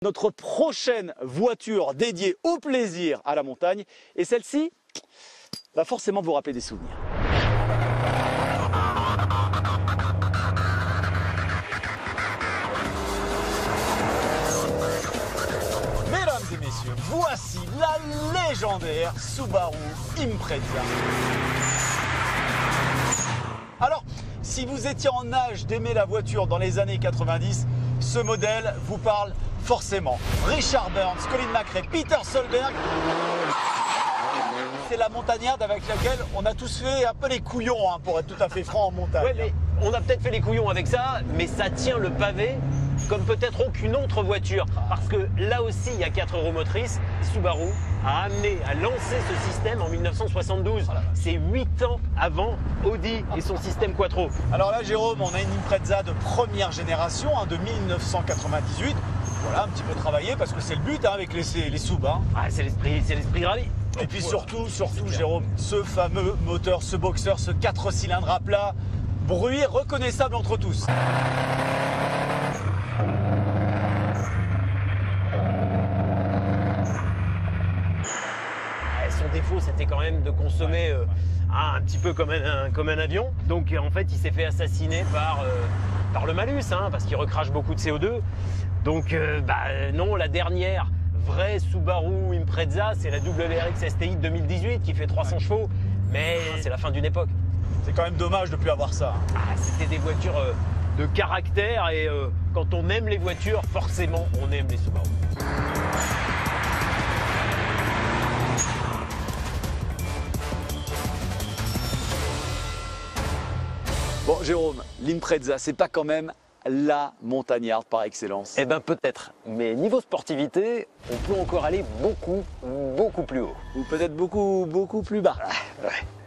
Notre prochaine voiture dédiée au plaisir à la montagne, et celle-ci va forcément vous rappeler des souvenirs. Mesdames et messieurs, voici la légendaire Subaru Impreza. Alors, si vous étiez en âge d'aimer la voiture dans les années 90, ce modèle vous parle forcément. Richard Burns, Colin McRae, Peter Solberg. C'est la montagnarde avec laquelle on a tous fait un peu les couillons, hein, pour être tout à fait franc, en montagne. Ouais, mais on a peut-être fait les couillons avec ça, mais ça tient le pavé comme peut-être aucune autre voiture. Parce que là aussi, il y a 4 roues motrices. Subaru a lancé ce système en 1972. Voilà. C'est 8 ans avant Audi et son système Quattro. Alors là, Jérôme, on a une Impreza de première génération, hein, de 1998. Voilà, un petit peu travaillé parce que c'est le but, hein, avec les sub. Hein. Ah, c'est l'esprit rallye. Et puis surtout, Jérôme, ce fameux moteur, ce boxer, ce 4 cylindres à plat, bruit reconnaissable entre tous. Son défaut, c'était quand même de consommer un petit peu comme un avion. Donc en fait, il s'est fait assassiner par le malus, hein, parce qu'il recrache beaucoup de CO2. Donc non, la dernière vraie Subaru Impreza, c'est la WRX STI de 2018 qui fait 300 chevaux. Mais c'est la fin d'une époque. C'est quand même dommage de ne plus avoir ça. Ah, c'était des voitures de caractère et quand on aime les voitures, forcément, on aime les Subaru. Bon, Jérôme, l'Impreza, c'est pas quand même la montagnarde par excellence? Eh ben peut-être, mais niveau sportivité, on peut encore aller beaucoup plus haut. Ou peut-être beaucoup plus bas. Ouais.